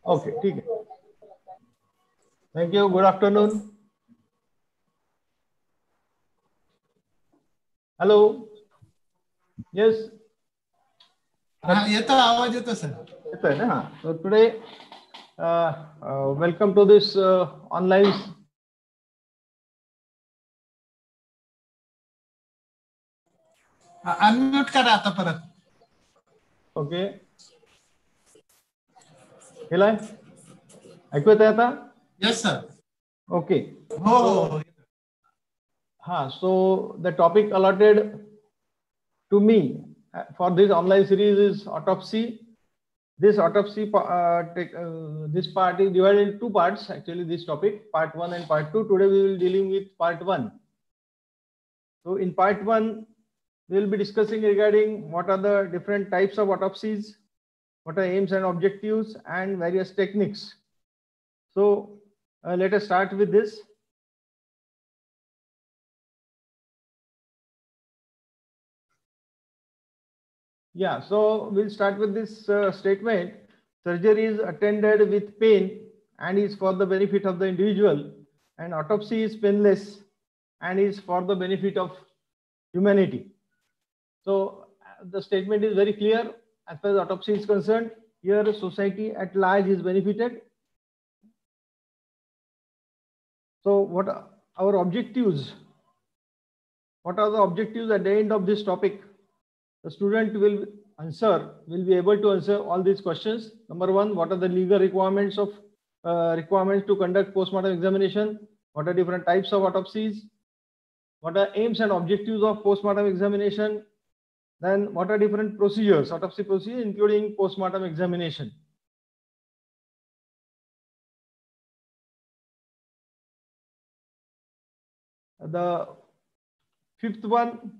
Okay, ठीक है, thank you, good afternoon. Hello, yes, हाँ येतो आवाज येतो सर. येतो आहे ना. So today, welcome to this online. Unmute करा आता परत. ओके, केलाय, ऐकू येतंय आता? Yes sir. ओके. हो हो. हाँ, so the topic allotted to me for this online series is autopsy. This autopsy, this part is divided in two parts. Actually, this topic, part 1 and part 2. Today we will dealing with part 1. So in part 1, we will be discussing regarding what are the different types of autopsies, what are aims and objectives, and various techniques. So let us start with this. Yeah, so we'll start with this statement. Surgery is attended with pain and is for the benefit of the individual, and autopsy is painless and is for the benefit of humanity. So the statement is very clear as far as autopsy is concerned. Here society at large is benefited. So what are our objectives? What are the objectives at the end of this topic? The student will be able to answer all these questions. Number one, what are the legal requirements to conduct postmortem examination? What are different types of autopsies? What are aims and objectives of postmortem examination? Then what are different procedures, autopsy procedures, including postmortem examination? The fifth one,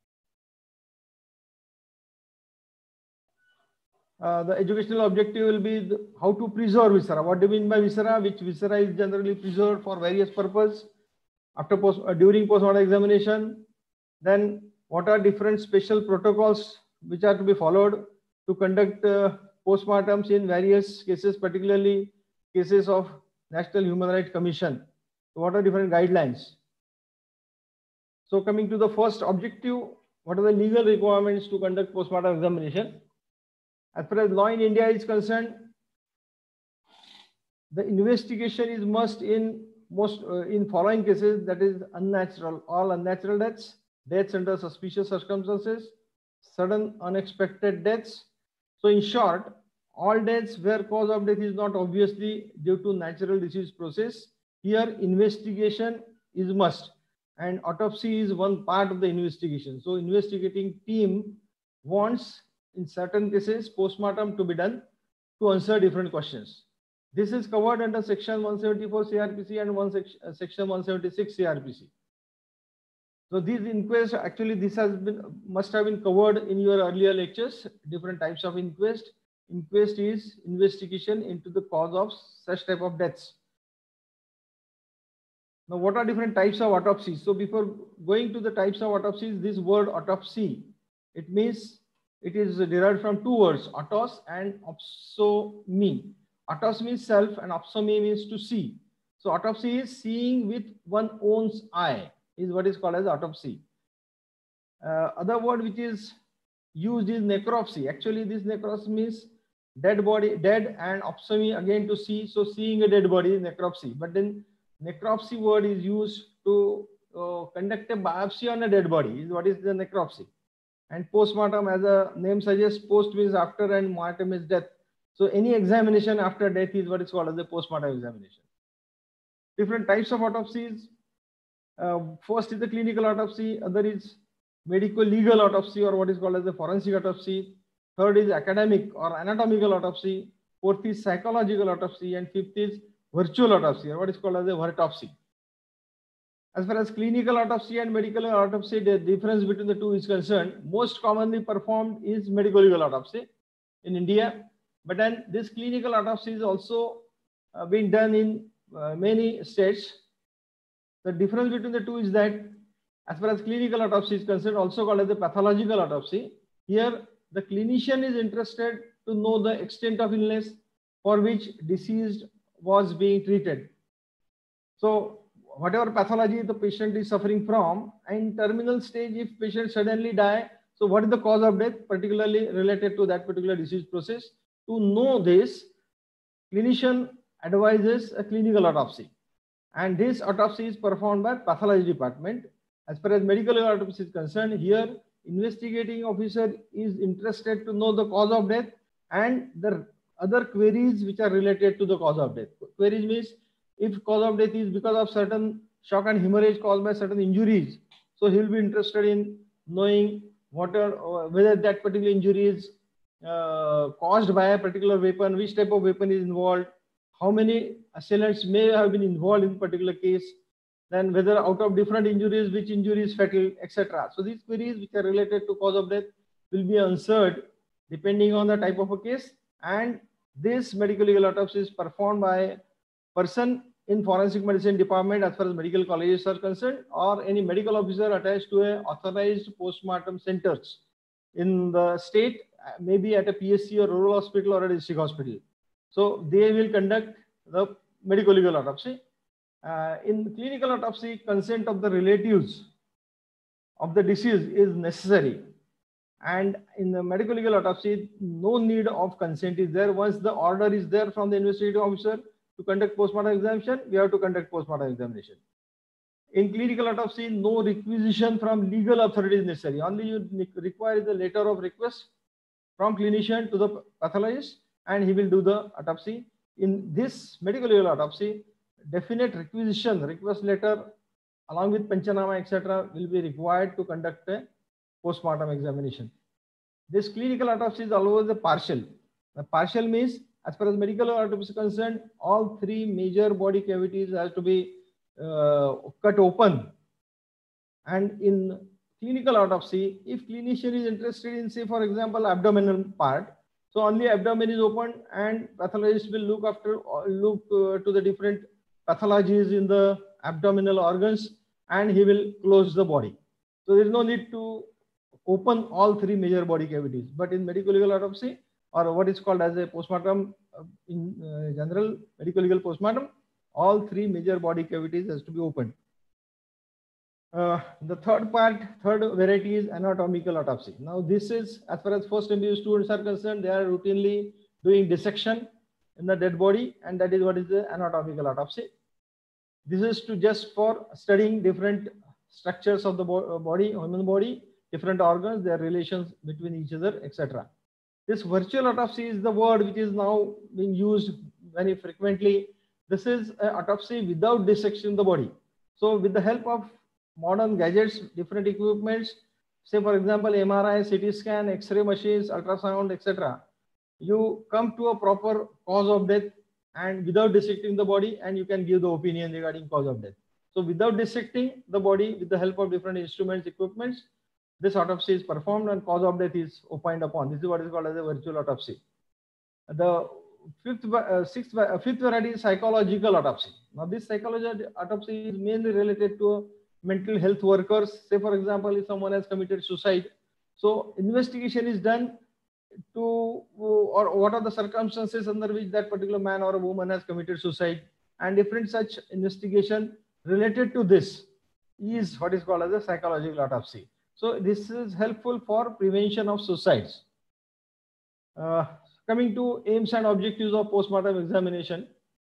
the educational objective will be how to preserve viscera. What do you mean by viscera? Which viscera is generally preserved for various purposes during postmortem examination. Then what are different special protocols which are to be followed to conduct postmortems in various cases, particularly cases of National Human Rights Commission. So what are different guidelines? So coming to the first objective, what are the legal requirements to conduct postmortem examination? As far as law in India is concerned, the investigation is must in following cases, that is unnatural, all unnatural deaths, deaths under suspicious circumstances, sudden unexpected deaths. So in short, all deaths where cause of death is not obviously due to natural disease process, here investigation is must, and autopsy is one part of the investigation. So investigating team wants in certain cases postmortem to be done to answer different questions. This is covered under section 174 CRPC and section 176 CRPC. So these inquests, actually this must have been covered in your earlier lectures, different types of inquest. Inquest is investigation into the cause of such type of deaths. Now what are different types of autopsies? So before going to the types of autopsies, this word autopsy, it means it is derived from two words, autos and opsomi. Autos means self and opsomi means to see. So autopsy is seeing with one's own eye, is what is called as autopsy. Other word which is used is necropsy. Actually this necropsy means dead body, dead, and opsomi again to see. So seeing a dead body is necropsy. But then necropsy word is used to conduct a biopsy on a dead body, is what is the necropsy. And postmortem, as the name suggests, post means after and mortem is death. So any examination after death is what is called as a postmortem examination. Different types of autopsies. First is the clinical autopsy, other is medical legal autopsy, or what is called as the forensic autopsy. Third is academic or anatomical autopsy. Fourth is psychological autopsy, and fifth is virtual autopsy, or what is called as a virtopsy. As far as clinical autopsy and medical autopsy, the difference between the two is concerned, most commonly performed is medical legal autopsy in India. But then this clinical autopsy is also being done in many states. The difference between the two is that as far as clinical autopsy is concerned, also called as the pathological autopsy, here the clinician is interested to know the extent of illness, for which deceased was being treated. So whatever pathology the patient is suffering from, in terminal stage, if patient suddenly die, so what is the cause of death, particularly related to that particular disease process? To know this, clinician advises a clinical autopsy, and this autopsy is performed by pathology department. As far as medical autopsy is concerned, here investigating officer is interested to know the cause of death and the other queries which are related to the cause of death. Queries means if cause of death is because of certain shock and hemorrhage caused by certain injuries, so he will be interested in knowing whether that particular injury is caused by a particular weapon, which type of weapon is involved, how many assailants may have been involved in particular case, then whether out of different injuries, which injury is fatal, etc. So these queries which are related to cause of death will be answered depending on the type of a case, and this medical legal autopsy is performed by a person in forensic medicine department as far as medical colleges are concerned, or any medical officer attached to a authorized postmortem centers in the state, maybe at a PSC or rural hospital or a district hospital. So they will conduct the medical legal autopsy. In clinical autopsy, consent of the relatives of the deceased is necessary. And in the medical legal autopsy, no need of consent is there. Once the order is there from the investigating officer to conduct postmortem examination, we have to conduct postmortem examination. In clinical autopsy, no requisition from legal authority is necessary. Only you require the letter of request from clinician to the pathologist, and he will do the autopsy. In this medical legal autopsy, definite requisition, request letter, along with Panchanama, etc., will be required to conduct a postmortem examination. This clinical autopsy is always a partial. The partial means, as far as medical autopsy is concerned, all three major body cavities have to be cut open. And in clinical autopsy, if clinician is interested in, say, for example, abdominal part, so only abdomen is opened, and pathologist will look to the different pathologies in the abdominal organs, and he will close the body. So there is no need to open all three major body cavities. But in medical legal autopsy, or what is called as a postmortem, in general medical legal postmortem, all three major body cavities has to be opened. The third variety is anatomical autopsy. Now this is, as far as first MBA students are concerned, they are routinely doing dissection in the dead body, and that is what is the anatomical autopsy. This is just for studying different structures of the body, human body, different organs, their relations between each other, etc. This virtual autopsy is the word which is now being used very frequently. This is an autopsy without dissection of the body. So with the help of modern gadgets, different equipments, say for example, MRI, CT scan, X-ray machines, ultrasound, etc., you come to a proper cause of death, and without dissecting the body, and you can give the opinion regarding cause of death. So without dissecting the body, with the help of different instruments, equipments, this autopsy is performed and cause of death is opined upon. This is what is called as a virtual autopsy. The fifth variety is psychological autopsy. Now this psychological autopsy is mainly related to mental health workers. Say for example, if someone has committed suicide, so investigation is done to, or what are the circumstances under which that particular man or a woman has committed suicide, and different such investigation related to this is what is called as a psychological autopsy. So this is helpful for prevention of suicides. Coming to aims and objectives of postmortem examination,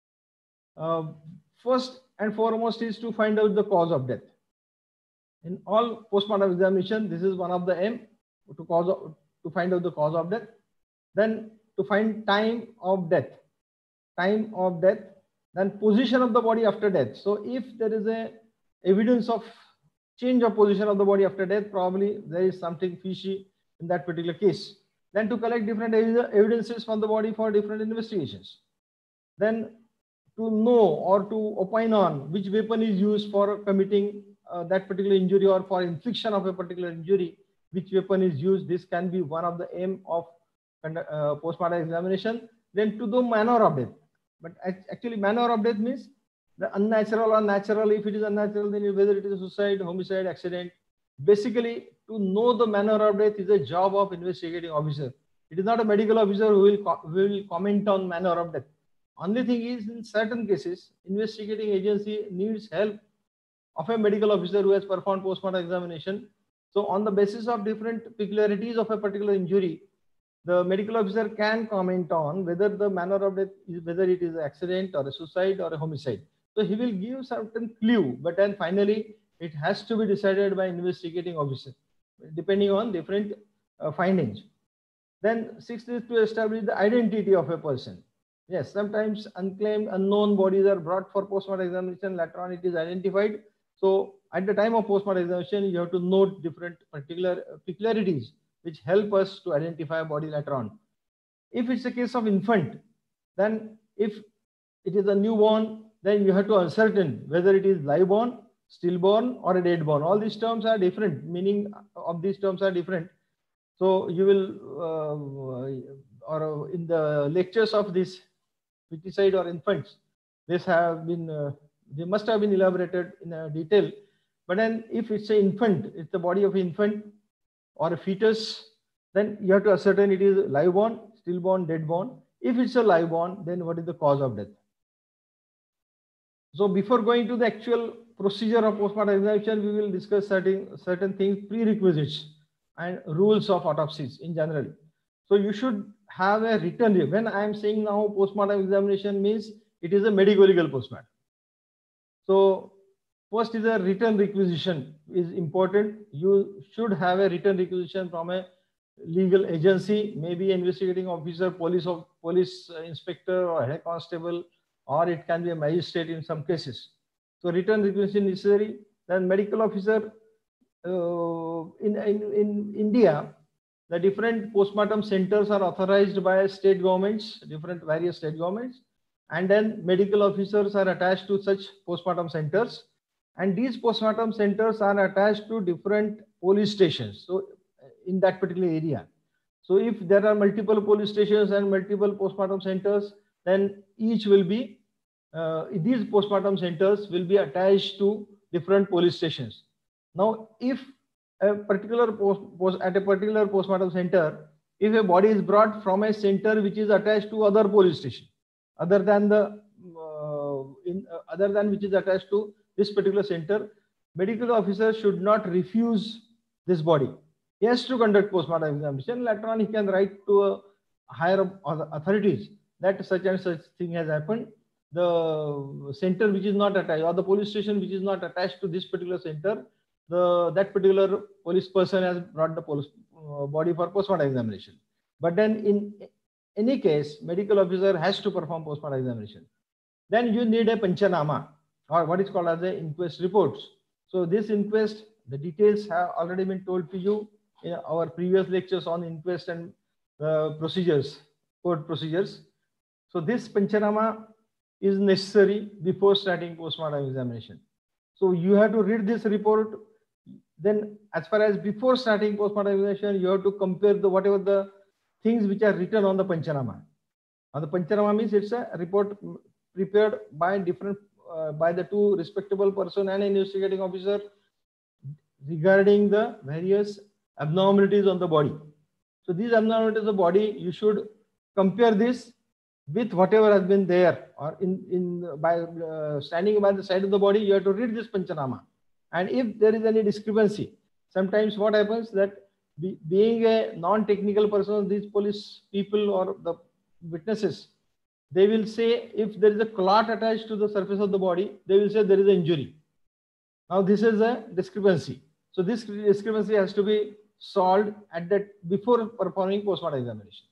first and foremost is to find out the cause of death. In all postmortem examination, this is one of the aim, to find out the cause of death. Then to find time of death, then position of the body after death. So if there is a evidence of change of position of the body after death, probably there is something fishy in that particular case. Then to collect different evidences from the body for different investigations. Then to know or to opine on which weapon is used for committing that particular injury, or for infliction of a particular injury, which weapon is used. This can be one of the aim of postmortem examination. Then to the manner of death. But actually manner of death means the unnatural or natural. If it is unnatural, then whether it is suicide, homicide, accident. Basically, to know the manner of death is a job of investigating officer. It is not a medical officer who will comment on manner of death. Only thing is, in certain cases, investigating agency needs help of a medical officer who has performed postmortem examination. So on the basis of different peculiarities of a particular injury, the medical officer can comment on whether the manner of death is, whether it is an accident or a suicide or a homicide. So he will give certain clue, but then finally it has to be decided by investigating officer, depending on different findings. Then sixth is to establish the identity of a person. Yes, sometimes unclaimed, unknown bodies are brought for postmortem examination. Later on, it is identified. So at the time of postmortem examination, you have to note different particular peculiarities which help us to identify a body later on. If it's a case of infant, then if it is a newborn, then you have to ascertain whether it is live born, stillborn, or a dead born. All these terms are different. Meaning of these terms are different. So you will, or in the lectures of this feticide or infants, this have been, they must have been elaborated in a detail. But then if it's an infant, it's the body of an infant or a fetus, then you have to ascertain it is live born, stillborn, dead born. If it's a live born, then what is the cause of death? So before going to the actual procedure of postmortem examination, we will discuss certain things, prerequisites and rules of autopsies in general. So you should have a written, when I am saying now postmortem examination means it is a medical legal postmortem. So first is a written requisition is important. You should have a written requisition from a legal agency, maybe investigating officer, police inspector or head constable, or it can be a magistrate in some cases. So written requisition necessary. Then medical officer, in India, the different postmortem centers are authorized by state governments, various state governments, and then medical officers are attached to such postmortem centers, and these postmortem centers are attached to different police stations. So in that particular area, so if there are multiple police stations and multiple postmortem centers, then each will be these postmortem centers will be attached to different police stations. Now, if a particular at a particular postmortem center, if a body is brought from a center which is attached to other police station, other than which is attached to this particular center, medical officer should not refuse this body. He has to conduct postmortem examination. Later on, he can write to higher authorities that such and such thing has happened. The center which is not attached, or the police station which is not attached to this particular center, that particular police person has brought the body for postmortem examination. But then in any case, medical officer has to perform postmortem examination. Then you need a panchanama, or what is called as the inquest reports. So this inquest, the details have already been told to you in our previous lectures on inquest and procedures, court procedures. So this panchanama is necessary before starting postmortem examination. So you have to read this report. Then as far as before starting postmortem examination, you have to compare whatever the things which are written on the panchanama. And the panchanama means it's a report prepared by by the two respectable person and investigating officer regarding the various abnormalities on the body. So these abnormalities of the body, you should compare this with whatever has been there, or by standing by the side of the body, you have to read this panchanama. And if there is any discrepancy, sometimes what happens that being a non-technical person, these police people or the witnesses, they will say if there is a clot attached to the surface of the body, they will say there is an injury. Now this is a discrepancy. So this discrepancy has to be solved at that before performing postmortem examination.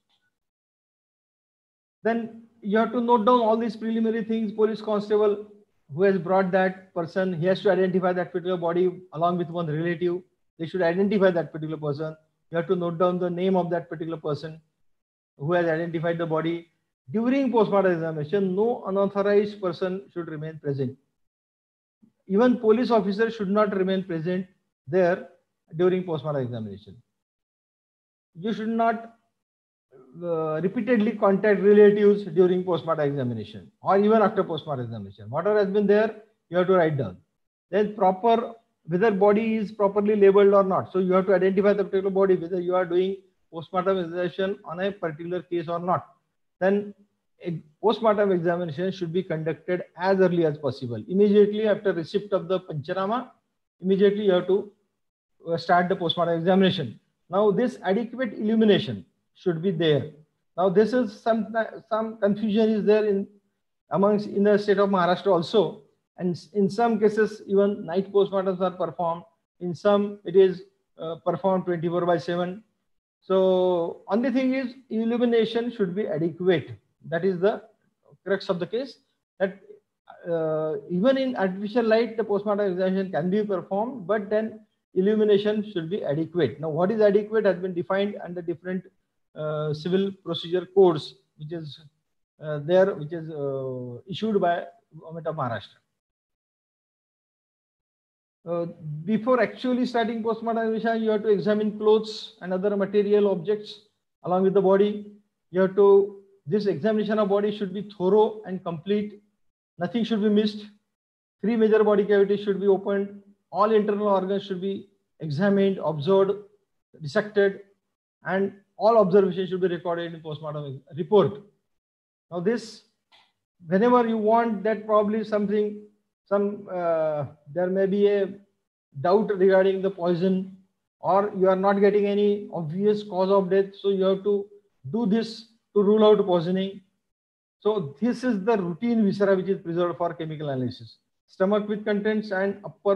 Then you have to note down all these preliminary things. Police constable who has brought that person, he has to identify that particular body along with one relative. They should identify that particular person. You have to note down the name of that particular person who has identified the body. During postmortem examination, no unauthorized person should remain present. Even police officers should not remain present there during postmortem examination. You should not repeatedly contact relatives during postmortem examination or even after postmortem examination. Whatever has been there, you have to write down. Then whether body is properly labeled or not. So you have to identify the particular body, whether you are doing postmortem examination on a particular case or not, then a postmortem examination should be conducted as early as possible. Immediately after receipt of the Panchanama, immediately you have to start the postmortem examination. Now this adequate illumination should be there. Now this is some confusion is there in the state of Maharashtra also, and in some cases even night postmortems are performed. In some it is performed 24/7. So only thing is illumination should be adequate. That is the crux of the case. That even in artificial light, the postmortem examination can be performed, but then illumination should be adequate. Now, what is adequate has been defined under different civil procedure codes, which is which is issued by Government of Maharashtra. Before actually starting postmortem examination, you have to examine clothes and other material objects along with the body. You have to, this examination of body should be thorough and complete. Nothing should be missed. 3 major body cavities should be opened. All internal organs should be examined, observed, dissected, and all observations should be recorded in postmortem report. Now this, whenever you want that probably something, there may be a doubt regarding the poison, or you are not getting any obvious cause of death, so you have to do this to rule out poisoning. So this is the routine viscera which is preserved for chemical analysis. Stomach with contents and upper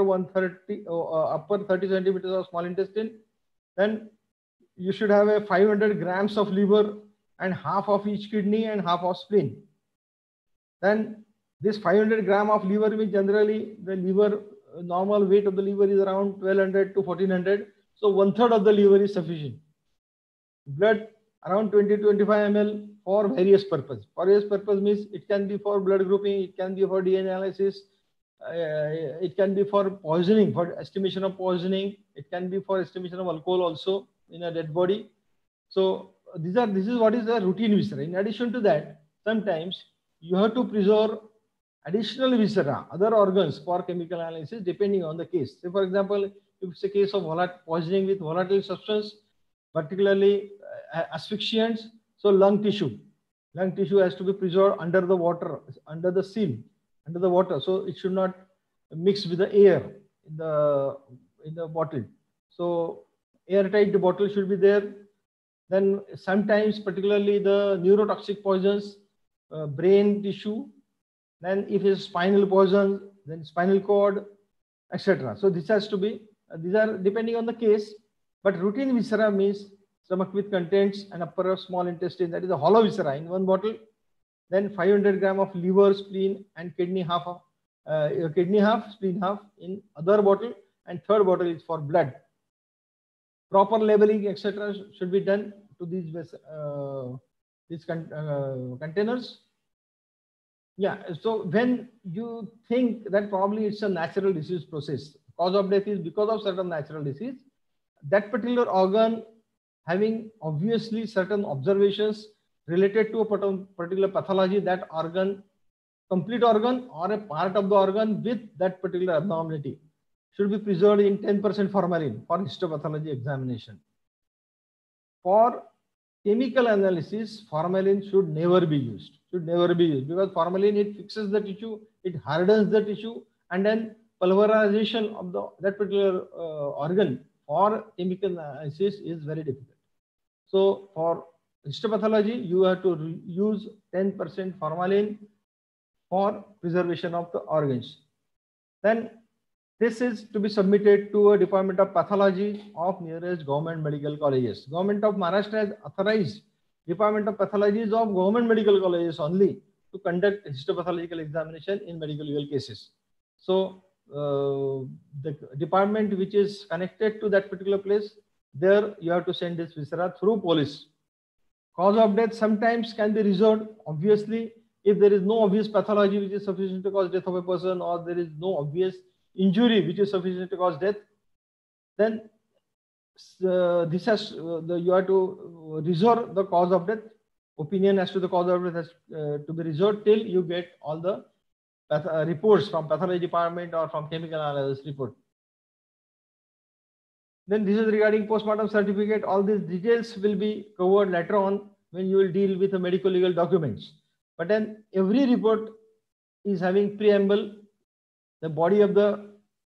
30 centimeters of small intestine. Then you should have a 500 grams of liver and half of each kidney and half of spleen. Then this 500 gram of liver, which generally the liver, normal weight of the liver is around 1200 to 1400. So 1/3 of the liver is sufficient. Blood around 20 to 25 ml for various purposes. For various purpose means it can be for blood grouping, it can be for DNA analysis, it can be for poisoning, for estimation of poisoning, it can be for estimation of alcohol also in a dead body. So this is what is the routine viscera. In addition to that, sometimes you have to preserve additional viscera, other organs for chemical analysis depending on the case. Say for example, if it's a case of poisoning with volatile substance, particularly asphyxiants, so lung tissue has to be preserved under the water, under the seal, under the water. So it should not mix with the air in the bottle. So airtight bottle should be there. Then sometimes, particularly the neurotoxic poisons, brain tissue. Then if it's spinal poison, then spinal cord, etc. So this has to be, these are depending on the case, but routine viscera means stomach with contents and upper small intestine, that is a hollow viscera in one bottle. Then 500 gram of liver, spleen and kidney half, spleen half in other bottle, and third bottle is for blood. Proper labeling, etc. should be done to these containers. Yeah, so when you think that probably it's a natural disease process, cause of death is because of certain natural disease, that particular organ having obviously certain observations related to a particular pathology, that organ, complete organ or a part of the organ with that particular abnormality should be preserved in 10% formalin for histopathology examination. For chemical analysis, formalin should never be used. Because formalin, it fixes the tissue, it hardens the tissue, and then pulverization of that particular organ for chemical analysis is very difficult. So for histopathology, you have to use 10% formalin for preservation of the organs. Then this is to be submitted to a Department of Pathology of nearest government medical colleges. Government of Maharashtra has authorized Department of Pathologies of government medical colleges only to conduct histopathological examination in medical legal cases. So the department which is connected to that particular place, there you have to send this viscera through police. Cause of death sometimes can be resolved. Obviously, if there is no obvious pathology which is sufficient to cause death of a person, or there is no obvious injury which is sufficient to cause death, then this has you have to resolve the cause of death. Opinion as to the cause of death has to be resolved till you get all the reports from pathology department or from chemical analysis report. Then this is regarding postmortem certificate. All these details will be covered later on when you will deal with the medical legal documents. But then every report is having preamble, the body of the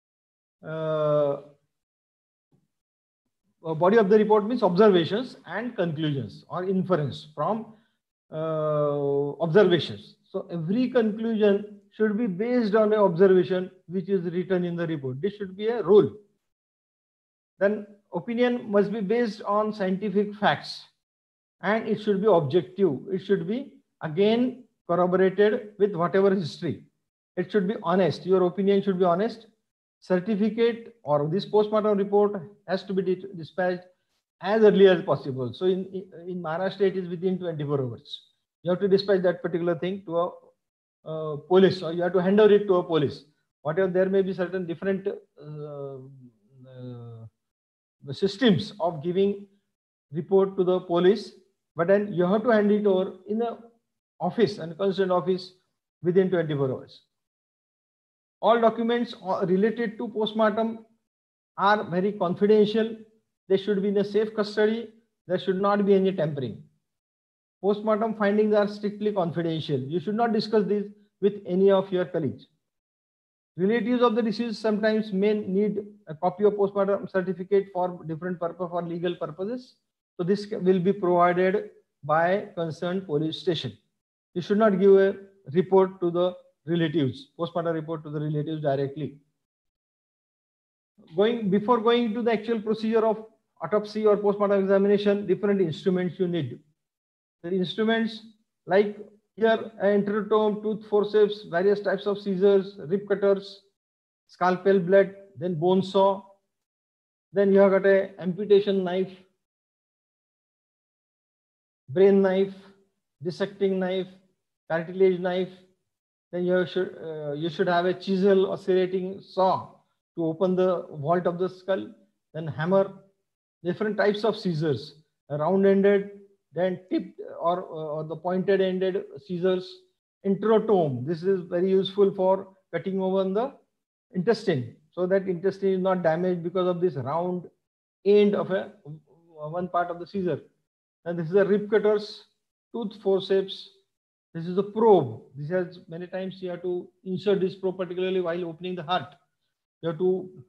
report means observations and conclusions or inference from observations. So every conclusion should be based on an observation which is written in the report. This should be a rule. Then opinion must be based on scientific facts and it should be objective. It should be again corroborated with whatever history. It should be honest. Your opinion should be honest. Certificate or this postmortem report has to be dispatched as early as possible. So in Maharashtra, it is within 24 hours. You have to dispatch that particular thing to a police, or you have to hand over it to a police. Whatever, there may be certain different systems of giving report to the police, but then you have to hand it over in the office and concerned office within 24 hours. All documents related to postmortem are very confidential. They should be in a safe custody. There should not be any tampering. Postmortem findings are strictly confidential. You should not discuss this with any of your colleagues. Relatives of the deceased sometimes may need a copy of postmortem certificate for different purpose, for legal purposes. So this will be provided by concerned police station. You should not give a report to the relatives, postmortem report to the relatives directly. Before going to the actual procedure of autopsy or postmortem examination, different instruments you need. The instruments like here, enterotome, tooth forceps, various types of scissors, rib cutters, scalpel blade, then bone saw. Then you have got a amputation knife, brain knife, dissecting knife, cartilage knife. Then you should have a chisel or serrating saw to open the vault of the skull. Then hammer, different types of scissors, round-ended, then tipped or the pointed-ended scissors. Enterotome, this is very useful for cutting open the intestine, so that intestine is not damaged because of this round end of one part of the scissor. And this is a rib cutters, tooth forceps. This is a probe. This has many times you have to insert this probe, particularly while opening the heart. You have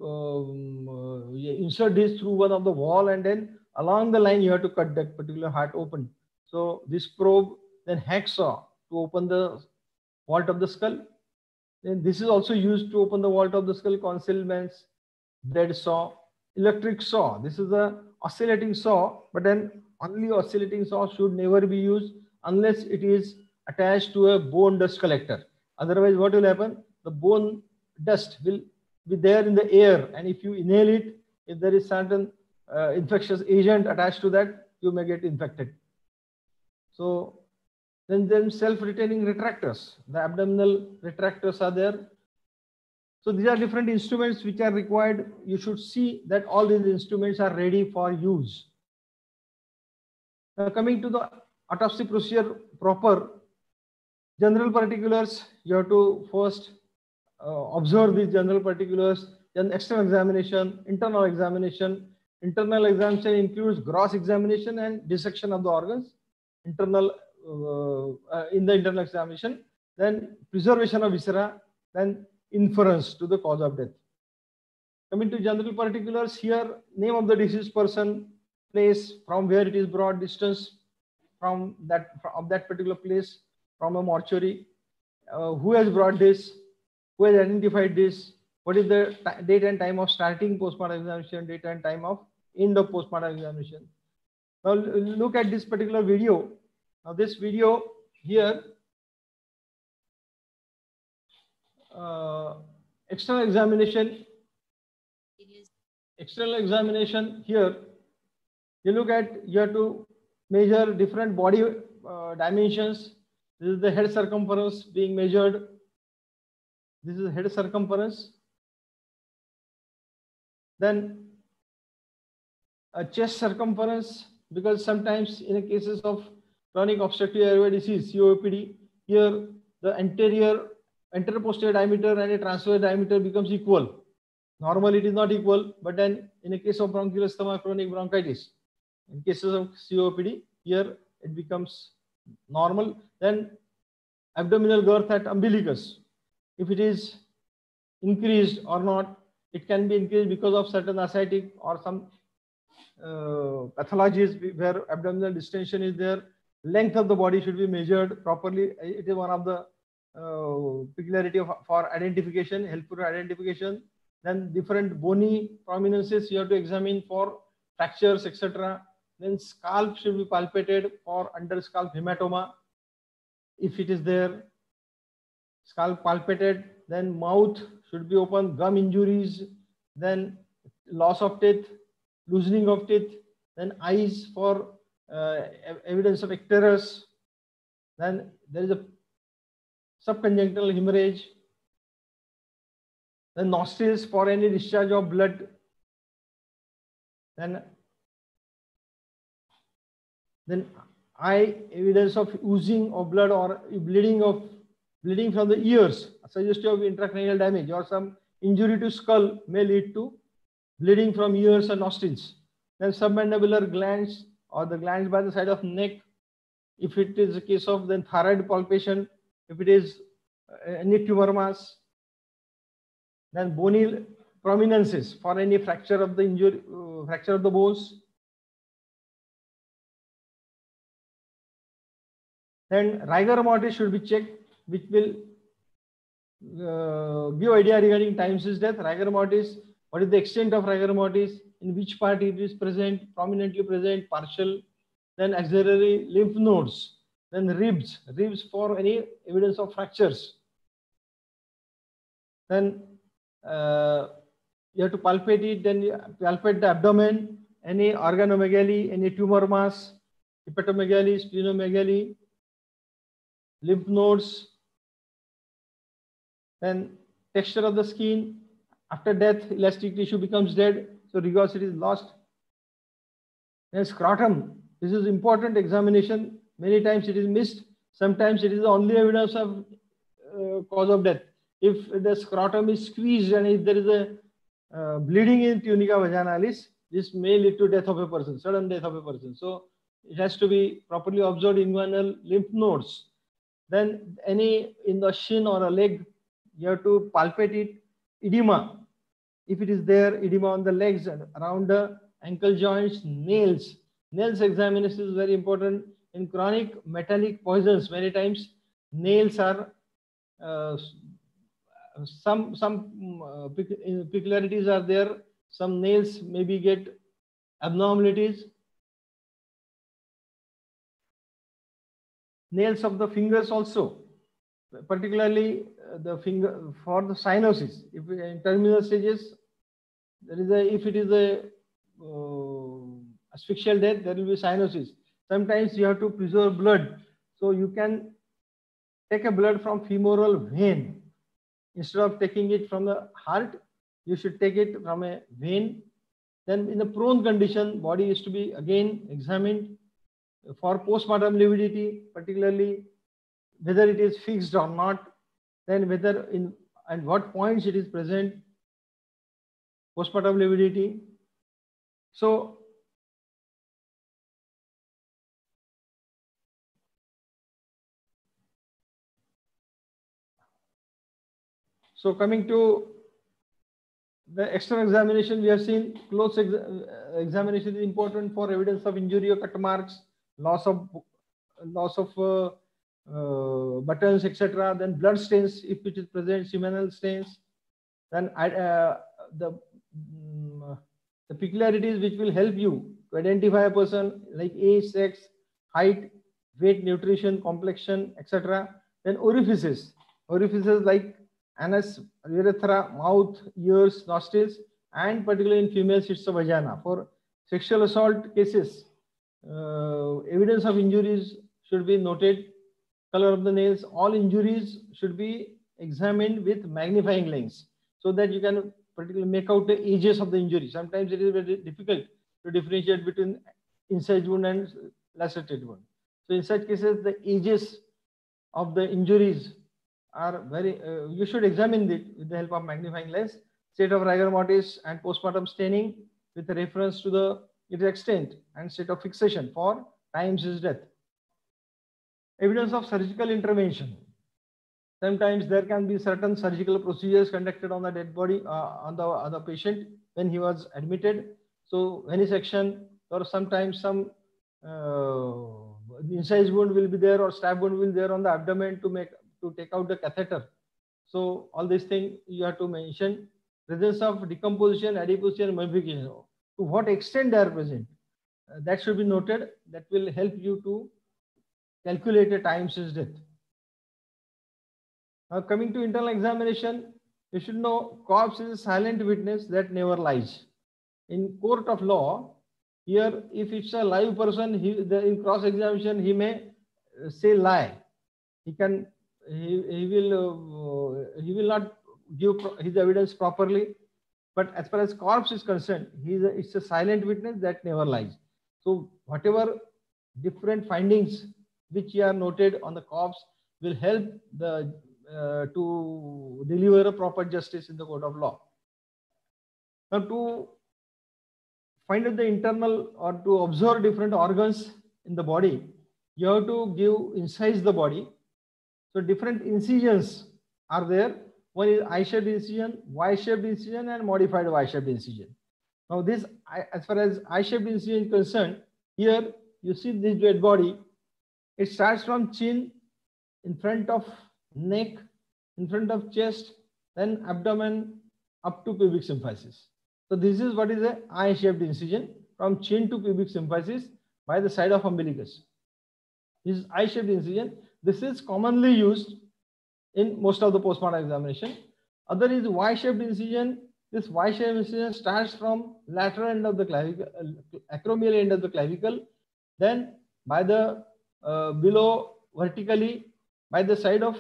to insert this through one of the wall, and then along the line you have to cut that particular heart open. So this probe, then hacksaw to open the vault of the skull. Then this is also used to open the vault of the skull. Concealments, blade saw, electric saw. This is a oscillating saw, but then only oscillating saw should never be used unless it is attached to a bone dust collector. Otherwise, what will happen? The bone dust will be there in the air, and if you inhale it, if there is certain infectious agent attached to that, you may get infected. So then self-retaining retractors, the abdominal retractors are there. So these are different instruments which are required. You should see that all these instruments are ready for use. Now coming to the autopsy procedure proper, general particulars, you have to first observe these general particulars, then external examination, internal examination. Internal examination includes gross examination and dissection of the organs. In the internal examination, then preservation of viscera, then inference to the cause of death. Coming to general particulars, here name of the deceased person, place from where it is brought, distance from that particular place, from a mortuary, who has brought this, who has identified this, what is the date and time of starting postmortem examination, date and time of end of postmortem examination. Now look at this particular video. Now this video here, external examination here, you look at, you have to measure different body dimensions. This is the head circumference being measured. This is head circumference. Then a chest circumference, because sometimes in the cases of chronic obstructive airway disease, COPD, here the anterior posterior diameter and a transverse diameter becomes equal. Normally it is not equal, but then in a case of bronchial asthma, chronic bronchitis, in cases of COPD, here it becomes normal. Then abdominal girth at umbilicus, if it is increased or not, it can be increased because of certain ascitic or some pathologies where abdominal distension is there. Length of the body should be measured properly. It is one of the peculiarity for identification, helpful identification. Then different bony prominences you have to examine for fractures, etc. Then scalp should be palpated for under scalp hematoma. If it is there, scalp palpated. Then mouth should be open, gum injuries, then loss of teeth, loosening of teeth, then eyes for evidence of icterus. Then there is a subconjunctival hemorrhage. Then nostrils for any discharge of blood. Then eye, evidence of oozing of blood or bleeding from the ears, suggestive of intracranial damage or some injury to skull may lead to bleeding from ears and nostrils. Then submandibular glands or the glands by the side of neck. If it is a case of then thyroid palpation, if it is any tumor mass. Then bony prominences for any fracture of the injury, fracture of the bones. Then rigor mortis should be checked, which will give idea regarding Times's death. Rigor mortis, what is the extent of rigor mortis, in which part it is present, prominently present, partial. Then axillary lymph nodes. Then ribs for any evidence of fractures. Then you have to palpate it, then you palpate the abdomen, any organomegaly, any tumor mass, hepatomegaly, splenomegaly, lymph nodes. Then texture of the skin. After death, elastic tissue becomes dead, so rugosity is lost. Then scrotum. This is important examination. Many times it is missed. Sometimes it is the only evidence of cause of death. If the scrotum is squeezed and if there is a bleeding in tunica vaginalis, this may lead to death of a person, sudden death of a person. So it has to be properly observed. Inguinal lymph nodes. Then any in the shin or a leg, you have to palpate it. Edema, if it is there, edema on the legs and around the ankle joints. Nails examination is very important. In chronic metallic poisons, many times nails are some peculiarities are there. Some nails maybe get abnormalities. Nails of the fingers also, particularly the finger for the cyanosis. If in terminal stages, there is if it is a asphyxial death, there will be cyanosis. Sometimes you have to preserve blood, so you can take a blood from femoral vein. Instead of taking it from the heart, you should take it from a vein. Then in the prone condition, body is to be again examined for postmortem lividity, particularly whether it is fixed or not, then whether in and what points it is present, postmortem lividity. So coming to the external examination, we have seen close examination is important for evidence of injury or cut marks, loss of buttons, etc. Then blood stains, if it is present, seminal stains. Then the peculiarities which will help you to identify a person, like age, sex, height, weight, nutrition, complexion, etc. Then orifices like anus, urethra, mouth, ears, nostrils, and particularly in females it's the vagina. For sexual assault cases, evidence of injuries should be noted. Color of the nails, all injuries should be examined with magnifying lens so that you can particularly make out the ages of the injury. Sometimes it is very difficult to differentiate between incised wound and lacerated wound. So in such cases, the ages of the injuries are very, you should examine it with the help of magnifying lens. state of rigor mortis and postmortem staining with reference to its extent and state of fixation for time since death. Evidence of surgical intervention. Sometimes there can be certain surgical procedures conducted on the dead body, on the patient when he was admitted. So venesection, or sometimes some incise wound will be there or stab wound will be there on the abdomen to take out the catheter. So all these things you have to mention. Presence of decomposition, adiposity, and mummification. To what extent they are present, that should be noted. That will help you to calculate a time since death. Now coming to internal examination, you should know corpse is a silent witness that never lies. In court of law, here if it's a live person, in cross examination he may say lie. He will not give his evidence properly. But as far as corpse is concerned, it's a silent witness that never lies. So whatever different findings which are noted on the corpse will help to deliver a proper justice in the court of law. Now to find out the internal or to observe different organs in the body, you have to incise the body. So different incisions are there. One is I-shaped incision, Y-shaped incision, and modified Y-shaped incision. Now this, as far as I-shaped incision is concerned, here you see this dead body. It starts from chin, in front of neck, in front of chest, then abdomen up to pubic symphysis. So this is what is a I-shaped incision from chin to pubic symphysis by the side of umbilicus. This is I-shaped incision. This is commonly used in most of the postmortem examination. Other is Y-shaped incision. This Y-shaped incision starts from lateral end of the clavicle, acromial end of the clavicle, then by the below vertically by the side of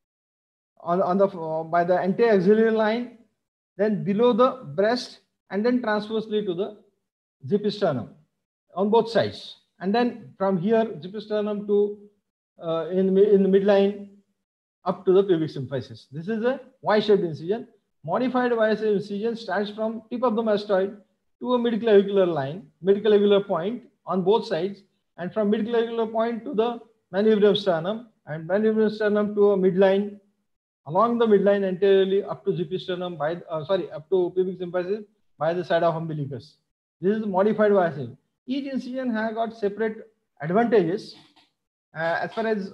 by the anti-axillary line, then below the breast, and then transversely to the zipisternum on both sides, and then from here zipisternum to in the midline up to the pubic symphysis. This is a Y-shaped incision. Modified Y-shaped incision starts from tip of the mastoid to a midclavicular line, midclavicular point on both sides, and from midclavicular point to the manubrium sternum, and manubrium sternum to a midline, along the midline anteriorly up to zipisternum up to pubic symphysis by the side of umbilicus. This is modified Y-shaped. Each incision has got separate advantages. As far as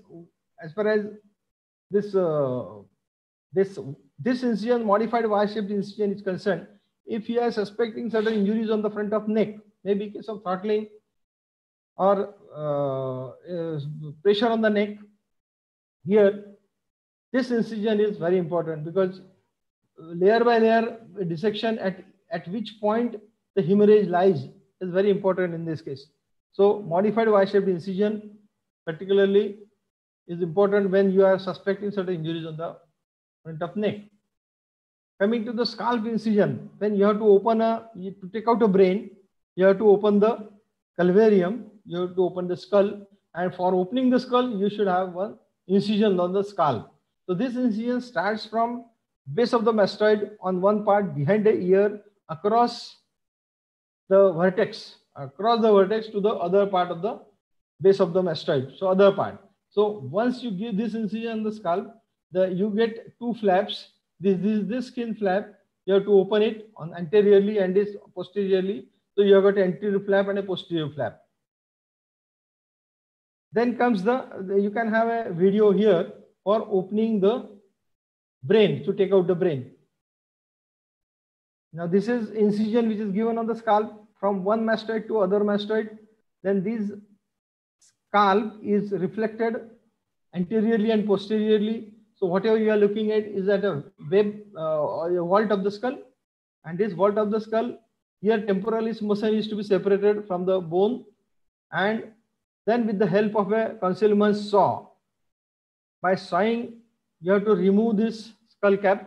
this incision, modified Y-shaped incision is concerned, if you are suspecting certain injuries on the front of neck, maybe case of throttling or pressure on the neck, here this incision is very important, because layer by layer dissection at which point the hemorrhage lies is very important in this case. So modified Y-shaped incision particularly is important when you are suspecting certain injuries on the front of neck. Coming to the scalp incision, when you have to open to take out a brain, you have to open the calvarium, you have to open the skull, and for opening the skull, you should have one incision on the scalp. So this incision starts from base of the mastoid on one part behind the ear across the vertex to the other part of the base of the mastoid. So other part. So once you give this incision on the scalp, you get two flaps. This skin flap, you have to open it on anteriorly and this posteriorly. So you have got an anterior flap and a posterior flap. Then comes you can have a video here for opening the brain, to take out the brain. Now this is incision which is given on the scalp from one mastoid to other mastoid. Then this scalp is reflected anteriorly and posteriorly. So whatever you are looking at is at a web or a vault of the skull, and this vault of the skull, here temporalis motion is to be separated from the bone, and then with the help of a concealment saw, by sawing, you have to remove this skull cap.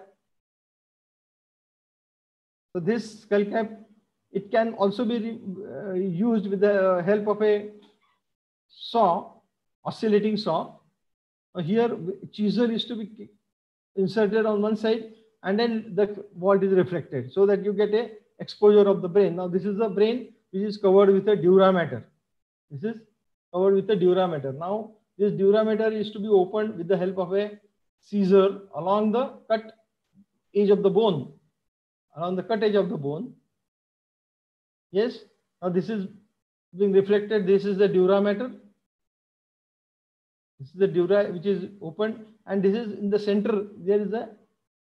So this skull cap, it can also be used with the help of a saw, oscillating saw. Here chisel is to be inserted on one side, and then the vault is reflected, so that you get a exposure of the brain. Now this is the brain which is covered with a dura mater. This is covered with a dura mater. Now this dura mater is to be opened with the help of a scissor along the cut edge of the bone. Around the cut edge of the bone. Yes. Now this is being reflected. This is the dura mater. This is the dura which is opened, and this is in the center. There is a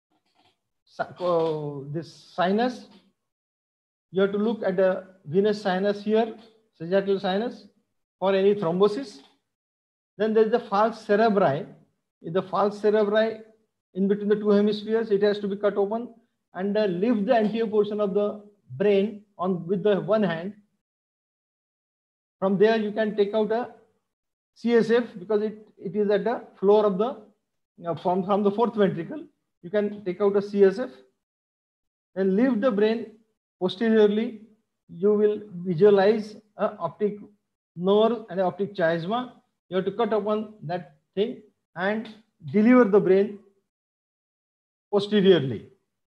this sinus. You have to look at the venous sinus here, sagittal sinus, for any thrombosis. Then there is the falx cerebri. In the falx cerebri, in between the two hemispheres, it has to be cut open and lift the anterior portion of the brain on with the one hand. From there, you can take out a CSF, because it is at the floor of the from the fourth ventricle. You can take out a CSF and lift the brain posteriorly. You will visualize an optic nerve and an optic chiasma. You have to cut upon that thing and deliver the brain posteriorly.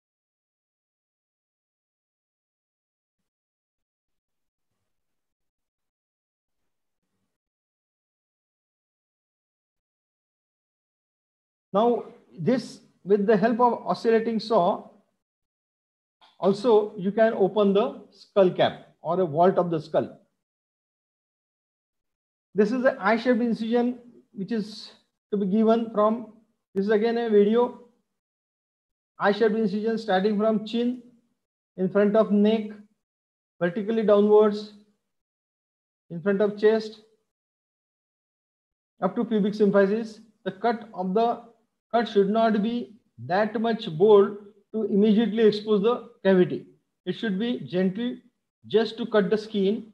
Now this, with the help of oscillating saw, also you can open the skull cap or a vault of the skull. This is the eye-shaped incision which is to be given from, this is again a video. Eye-shaped incision starting from chin, in front of neck, vertically downwards, in front of chest, up to pubic symphysis. The cut should not be that much bold to immediately expose the cavity. It should be gentle, just to cut the skin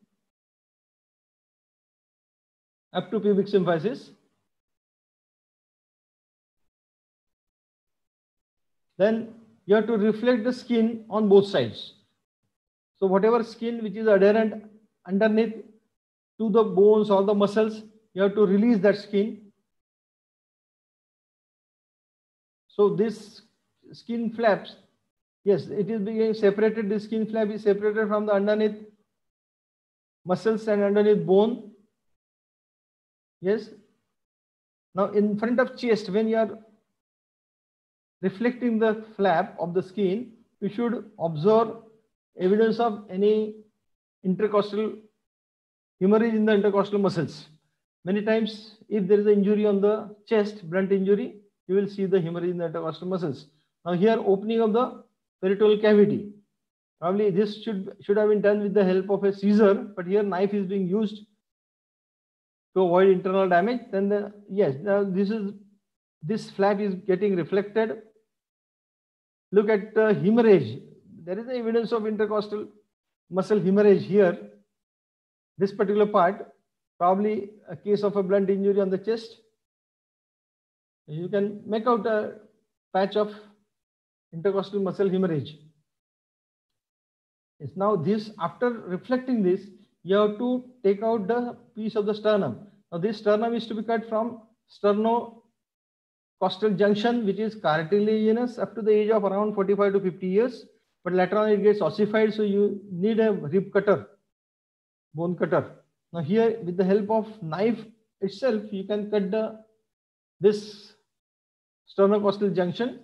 up to pubic symphysis. Then you have to reflect the skin on both sides. So whatever skin which is adherent underneath to the bones or the muscles, you have to release that skin. So this skin flaps, yes, it is being separated. The skin flap is separated from the underneath muscles and underneath bone. Yes. Now in front of chest, when you are reflecting the flap of the skin, you should observe evidence of any intercostal hemorrhage in the intercostal muscles. Many times, if there is an injury on the chest, blunt injury, you will see the hemorrhage in the intercostal muscles. Now here, opening of the peritoneal cavity. Probably this should have been done with the help of a scissor, but here knife is being used to avoid internal damage. Then now this flap is getting reflected. Look at the hemorrhage. There is evidence of intercostal muscle hemorrhage here. This particular part, probably a case of a blunt injury on the chest. You can make out a patch of intercostal muscle hemorrhage. Yes, now this, after reflecting this, you have to take out the piece of the sternum. Now this sternum is to be cut from sternocostal junction, which is cartilaginous up to the age of around 45 to 50 years. But later on it gets ossified, so you need a rib cutter, bone cutter. Now here, with the help of knife itself, you can cut this sternocostal junction,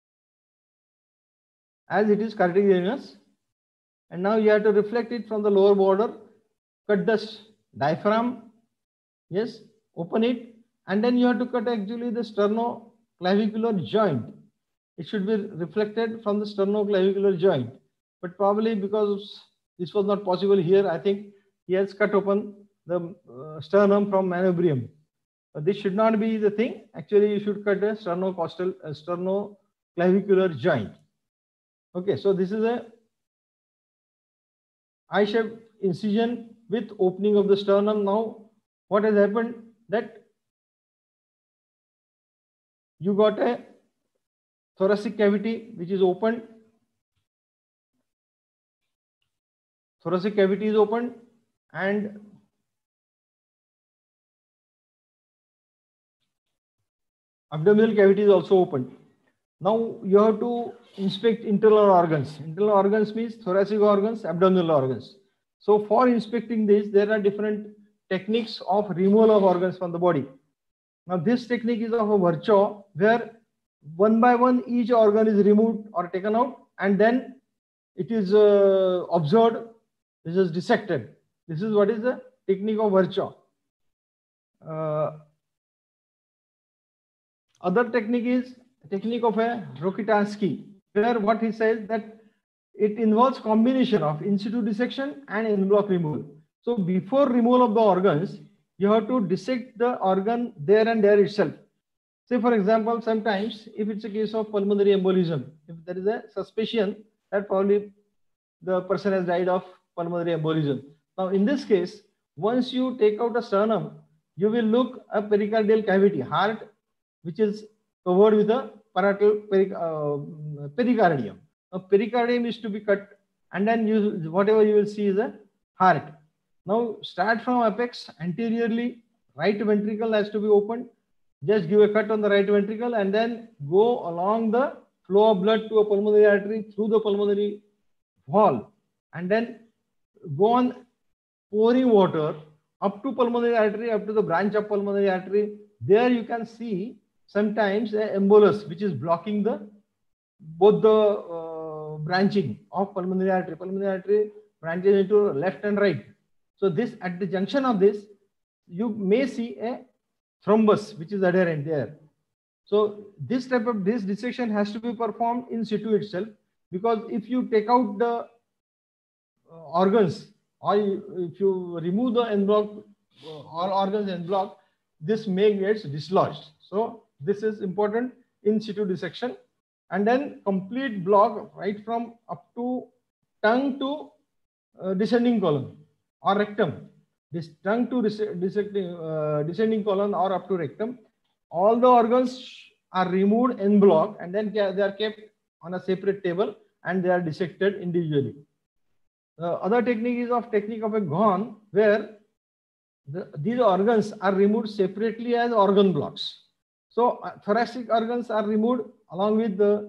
as it is cartilaginous. And now you have to reflect it from the lower border, cut the diaphragm, yes, open it, and then you have to cut actually the sternoclavicular joint. It should be reflected from the sternoclavicular joint. But probably because this was not possible here, I think he has cut open the sternum from manubrium. But this should not be the thing. Actually, you should cut the sternoclavicular joint. Okay, so this is a eye-shaped incision with opening of the sternum. Now, what has happened, that you got a thoracic cavity which is opened. Thoracic cavity is opened and abdominal cavity is also opened. Now you have to inspect internal organs. Internal organs means thoracic organs, abdominal organs. So for inspecting this, there are different techniques of removal of organs from the body. Now this technique is of a Virchow, where one by one each organ is removed or taken out, and then it is observed. This is dissected. This is what is the technique of Virchow. Other technique is technique of a Rokitansky, where what he says that it involves combination of in situ dissection and en bloc removal. So before removal of the organs, you have to dissect the organ there and there itself. Say for example, sometimes if it's a case of pulmonary embolism, if there is a suspicion that probably the person has died of pulmonary embolism. Now in this case, once you take out a sternum, you will look a pericardial cavity, heart, which is covered with a pericardium. A pericardium is to be cut, and then whatever you will see is a heart. Now start from apex anteriorly, right ventricle has to be opened. Just give a cut on the right ventricle and then go along the flow of blood to a pulmonary artery through the pulmonary wall, and then go on pouring water up to pulmonary artery, up to the branch of pulmonary artery. There you can see sometimes a embolus which is blocking the both the branching of pulmonary artery. Pulmonary artery branches into left and right. So this, at the junction of this, you may see a thrombus which is adherent there. So this type of dissection has to be performed in situ itself, because if you take out the organs, or if you remove the en bloc, all organs en bloc, this may get dislodged. So this is important in situ dissection. And then complete block right from up to tongue to descending colon or rectum. This tongue to descending colon or up to rectum. All the organs are removed en bloc, and then they are kept on a separate table and they are dissected individually. The other technique is technique of a Ghon, where these organs are removed separately as organ blocks. So thoracic organs are removed along with the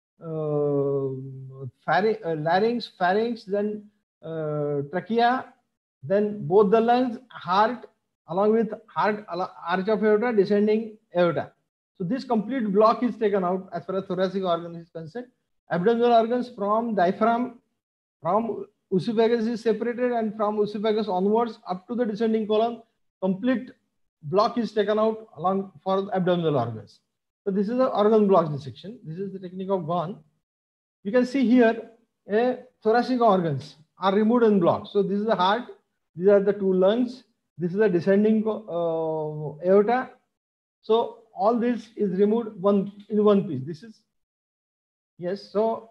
larynx, pharynx, then trachea, then both the lungs, heart, along with heart, arch of aorta, descending aorta. So this complete block is taken out as far as thoracic organ is concerned. Abdominal organs from diaphragm, from oesophagus is separated, and from oesophagus onwards up to the descending colon, complete block is taken out along for abdominal organs. So this is the organ block dissection. This is the technique of Ghon. You can see here thoracic organs are removed en bloc. So this is the heart. These are the two lungs. This is the descending aorta. So all this is removed in one piece. This is, yes. So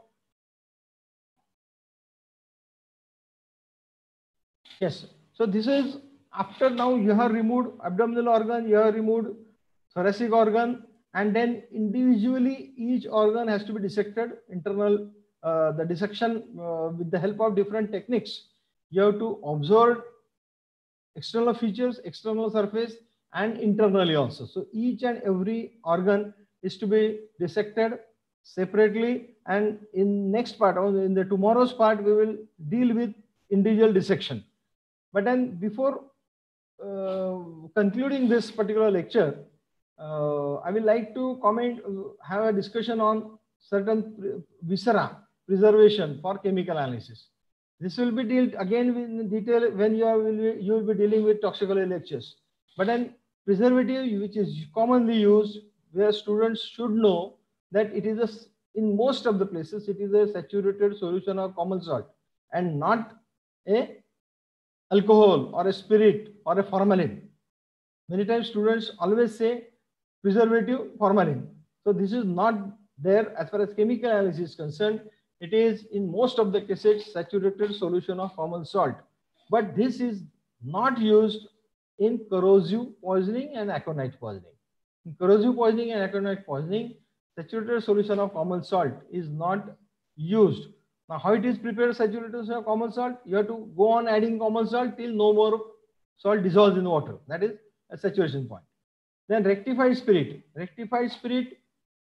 yes. So this is after now you have removed abdominal organ, you have removed thoracic organ, and then individually each organ has to be dissected. Internal, the dissection with the help of different techniques. You have to observe external features, external surface, and internally also. So each and every organ is to be dissected separately, and in next part, or in the tomorrow's part, we will deal with individual dissection. But then before concluding this particular lecture, I will like to have a discussion on certain viscera preservation for chemical analysis. This will be dealt again in detail when you will be dealing with toxicology lectures. But then preservative, which is commonly used, where students should know that it is in most of the places it is a saturated solution of common salt and not a alcohol or a spirit or a formalin. Many times students always say preservative formalin. So this is not there as far as chemical analysis is concerned. It is in most of the cases saturated solution of common salt. But this is not used in corrosive poisoning and aconite poisoning. In corrosive poisoning and aconite poisoning, saturated solution of common salt is not used. Now, how it is prepared, saturated solution of common salt? You have to go on adding common salt till no more salt dissolves in water. That is a saturation point. Then rectified spirit. Rectified spirit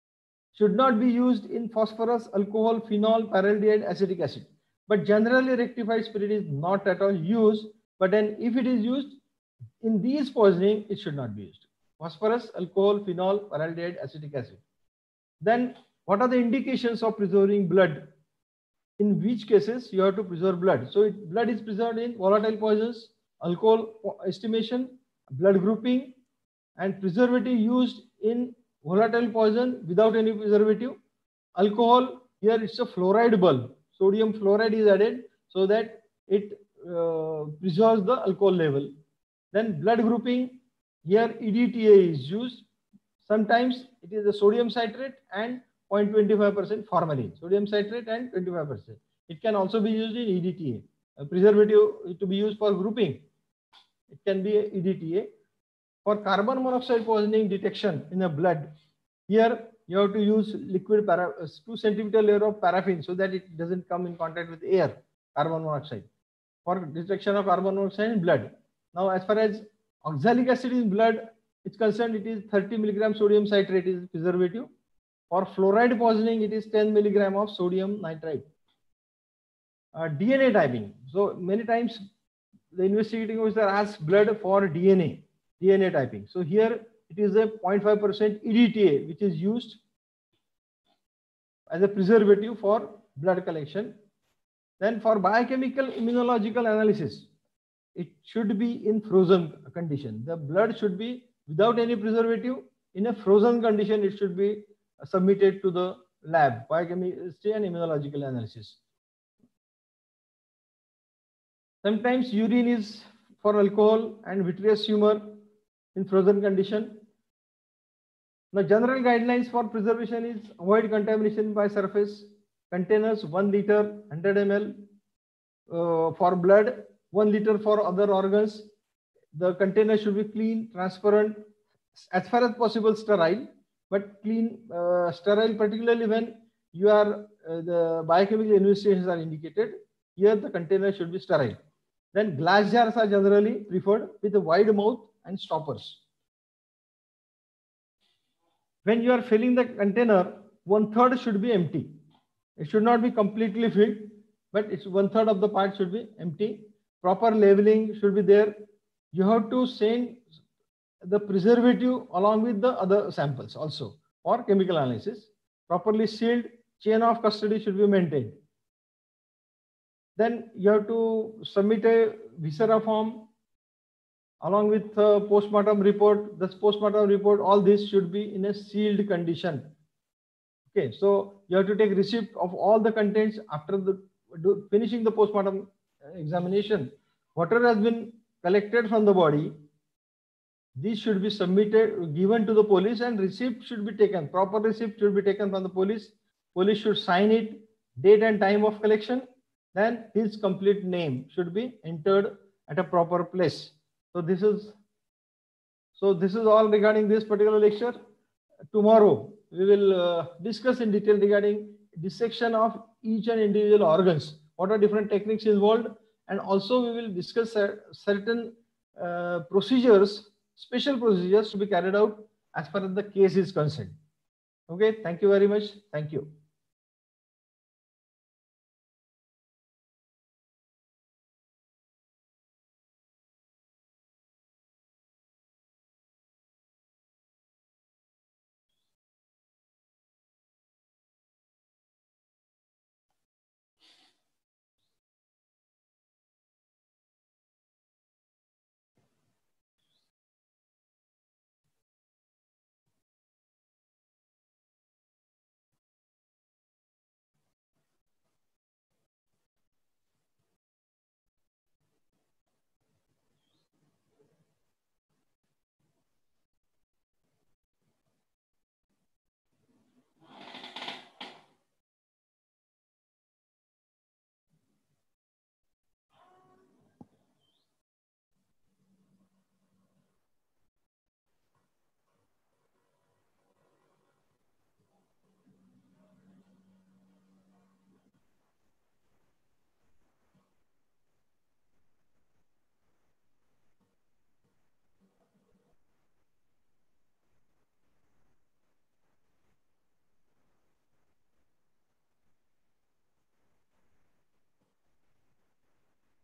should not be used in phosphorus, alcohol, phenol, paraldehyde, acetic acid. But generally rectified spirit is not at all used. But then if it is used in these poisoning, it should not be used. Phosphorus, alcohol, phenol, paraldehyde, acetic acid. Then what are the indications of preserving blood? In which cases you have to preserve blood? So blood is preserved in volatile poisons, alcohol estimation, blood grouping, and preservative used in volatile poison without any preservative. Alcohol, here it's a fluoride bulb. Sodium fluoride is added so that it preserves the alcohol level. Then blood grouping, here EDTA is used. Sometimes it is the sodium citrate and 0.25% formalin. Sodium citrate and 25%. It can also be used in EDTA. A preservative to be used for grouping. It can be EDTA. For carbon monoxide poisoning detection in the blood, here you have to use liquid 2 centimeter layer of paraffin so that it doesn't come in contact with air, carbon monoxide, for detection of carbon monoxide in blood. Now, as far as oxalic acid in blood is concerned, it is 30 milligram sodium citrate is preservative. For fluoride poisoning, it is 10 milligram of sodium nitrite. DNA typing. So many times the investigating officer asks blood for DNA typing. So here it is a 0.5% EDTA which is used as a preservative for blood collection. Then for biochemical immunological analysis, it should be in frozen condition. The blood should be without any preservative. In a frozen condition, it should be submitted to the lab, biochemistry and immunological analysis. Sometimes urine is for alcohol and vitreous humor in frozen condition. Now, general guidelines for preservation is avoid contamination by surface. Containers 1 liter, 100 ml for blood, 1 liter for other organs. The container should be clean, transparent, as far as possible sterile, but clean, sterile, particularly when you are the biochemical investigations are indicated. Here the container should be sterile. Then glass jars are generally preferred with a wide mouth and stoppers. When you are filling the container, 1/3 should be empty. It should not be completely filled, but it's 1/3 of the part should be empty. Proper labeling should be there. You have to send the preservative along with the other samples also for chemical analysis. Properly sealed, chain of custody should be maintained. Then you have to submit a viscera form along with postmortem report. This postmortem report, all this should be in a sealed condition. Okay, so you have to take receipt of all the contents after finishing the postmortem examination. Whatever has been collected from the body, these should be submitted, given to the police, and receipt should be taken. Proper receipt should be taken from the police. Police should sign it, date and time of collection. Then his complete name should be entered at a proper place. So this is all regarding this particular lecture. Tomorrow we will discuss in detail regarding dissection of each and individual organs. What are different techniques involved, and also we will discuss certain procedures, special procedures to be carried out as far as the case is concerned. Okay, thank you very much. Thank you.